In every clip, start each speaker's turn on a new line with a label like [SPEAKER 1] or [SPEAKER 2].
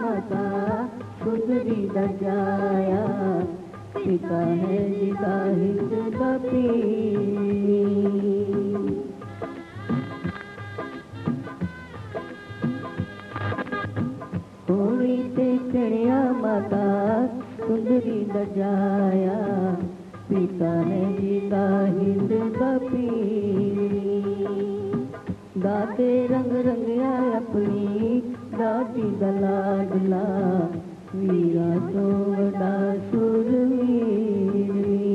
[SPEAKER 1] माता सुंदरी दजाया, पिता है जिदा हिंद दा पीर। होली ते चढ़िया माता सुंदरी दजाया, पिता है जिदा हिंद दा पीर। दाते रंग रंगिया अपनी दादी दा लाडला, वीरा तो वड़ा सुरवीर।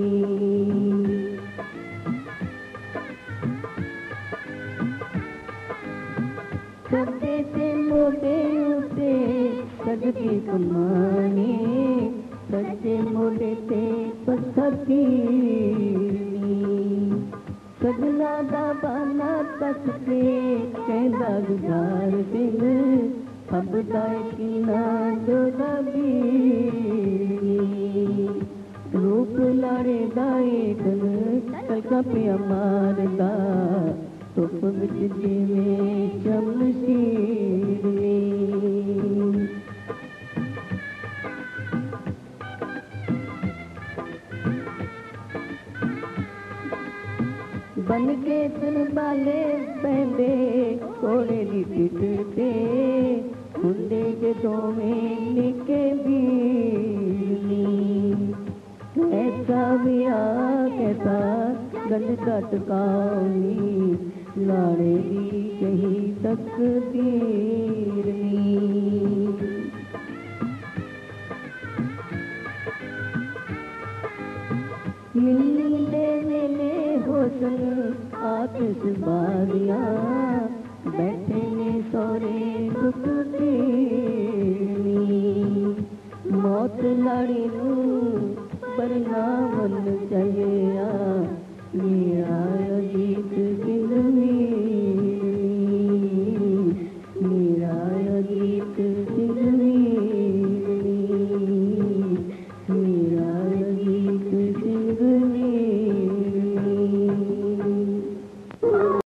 [SPEAKER 1] सदे ते मोदे उते सदके कमाने, सज्जे मोदे ते पत्थर कीरनी। सजना दा बाना तक के कहंदा गुजार दिन, फबदा कीना जोदा बीरनी। रूप लाड़े दाए तन तलका पिया मारदा, धुप विच जिवें शमशीरनी। बन के तन बाले पहले घोड़े दी पिठ ते, हुंदे जे दोवें निके बीरनी। ऐसा विआह कैसा गंढ कट काउनी, लाड़े दी कही तकदीरनी। मिलनी दे वेले होसन आतिश बारिया, बैठे ने सोरे दुख पीरनी। मौत लाड़ी नू परनावन चलिया, मेरा